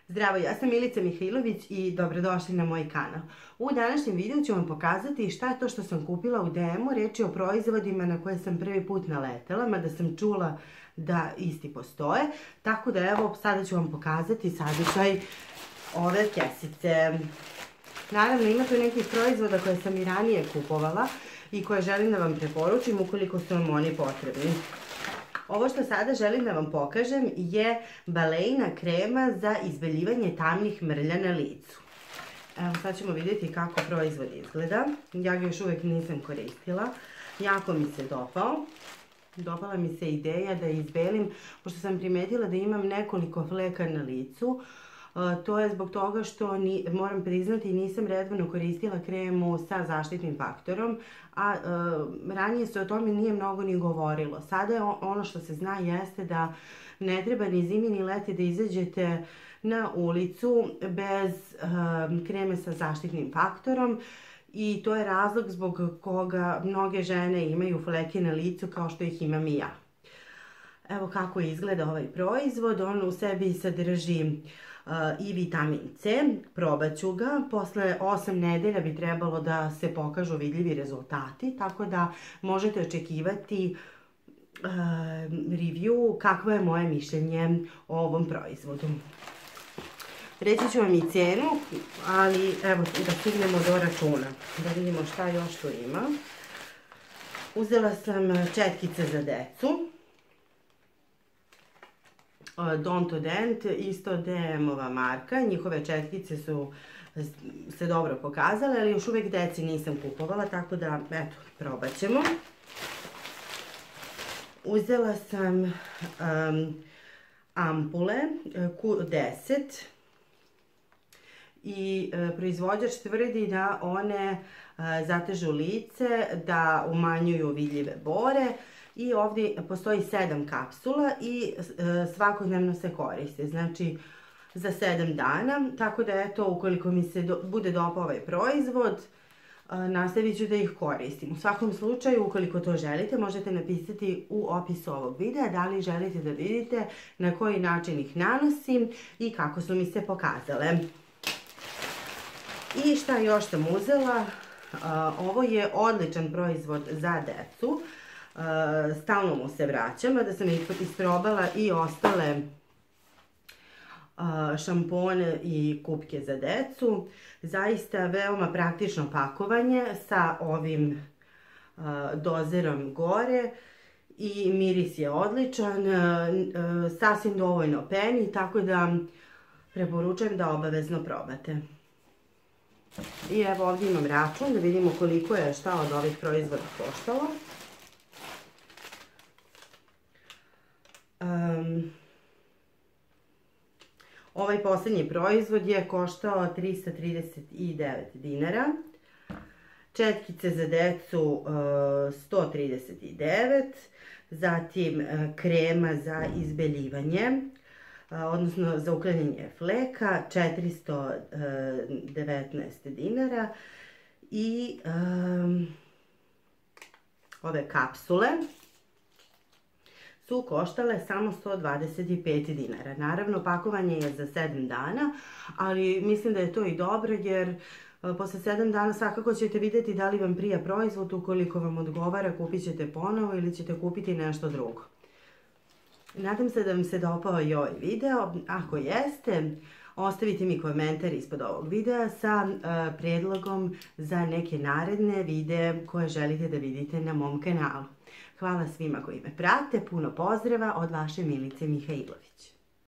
Zdravo, ja sam Milica Mihajlović i dobrodošli na moj kanal. U današnjem videu ću vam pokazati šta je to što sam kupila u DM-u. Riječ je o proizvodima na koje sam prvi put naletela, mada sam čula da isti postoje. Tako da evo, sada ću vam pokazati sadržaj ove kesice. Naravno, ima tu nekih proizvoda koje sam i ranije kupovala i koje želim da vam preporučim ukoliko su vam oni potrebni. Ovo što sada želim da vam pokažem je Balejna krema za izbeljivanje tamnih mrlja na licu. Evo sad ćemo vidjeti kako proizvod izgleda. Ja ga još uvijek nisam koristila. Jako mi se dopao. Dopala mi se ideja da izbelim, pošto sam primetila da imam nekoliko fleka na licu. To je zbog toga što, moram priznati, nisam redovno koristila kremu sa zaštitnim faktorom, a ranije se o tome nije mnogo ni govorilo. Sada je ono što se zna jeste da ne treba ni zimi ni leti da izađete na ulicu bez kreme sa zaštitnim faktorom. I to je razlog zbog koga mnoge žene imaju fleke na licu kao što ih imam i ja. Evo kako izgleda ovaj proizvod. On u sebi sadrži i vitamin C, probat ću ga. Posle 8 nedelja bi trebalo da se pokažu vidljivi rezultati, tako da možete očekivati review kakvo je moje mišljenje o ovom proizvodu. Reći ću vam i cenu, ali evo da stignemo do računa, da vidimo šta još tu ima. Uzela sam četkice za decu. Don't Dent, isto DM-ova marka. Njihove četkice su se dobro pokazale, ali još uvijek deci nisam kupovala, tako da, eto, probat ćemo. Uzela sam ampule Q10 i proizvođač tvrdi da one zatežu lice, da umanjuju vidljive bore. I ovdje postoji 7 kapsula i svakodnevno se koriste, znači za 7 dana. Tako da eto, ukoliko mi se bude dopao ovaj proizvod, nastavit ću da ih koristim. U svakom slučaju, ukoliko to želite, možete napisati u opisu ovog videa da li želite da vidite na koji način ih nanosim i kako su mi se pokazale. I šta još sam uzela? Ovo je odličan proizvod za decu. Stalno mu se vraćam, da sam isprobala i ostale šampone i kupke za decu. Zaista veoma praktično pakovanje sa ovim dozerom gore i miris je odličan, sasvim dovoljno peni, tako da preporučujem da obavezno probate. I evo ovdje imam račun da vidimo koliko je šta od ovih proizvoda koštalo. Ovaj posljednji proizvod je koštao 339 dinara. Četkice za decu 139, zatim krema za izbeljivanje, odnosno za uklanjanje fleka 419 dinara i ove kapsule su koštale samo 125 dinara. Naravno, pakovanje je za 7 dana, ali mislim da je to i dobro jer posle 7 dana svakako ćete vidjeti da li vam prija proizvod. Ukoliko vam odgovara, kupit ćete ponovo ili ćete kupiti nešto drugo. Nadam se da vam se dopao i ovaj video. Ako jeste, ostavite mi komentar ispod ovog videa sa prijedlogom za neke naredne videe koje želite da vidite na mom kanalu. Hvala svima koji me prate, puno pozdrava od vaše Milice Mihajlović.